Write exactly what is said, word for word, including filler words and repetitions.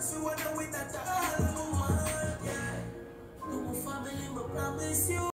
dance, we wanna win that all I want, yeah. To my family, I promise you.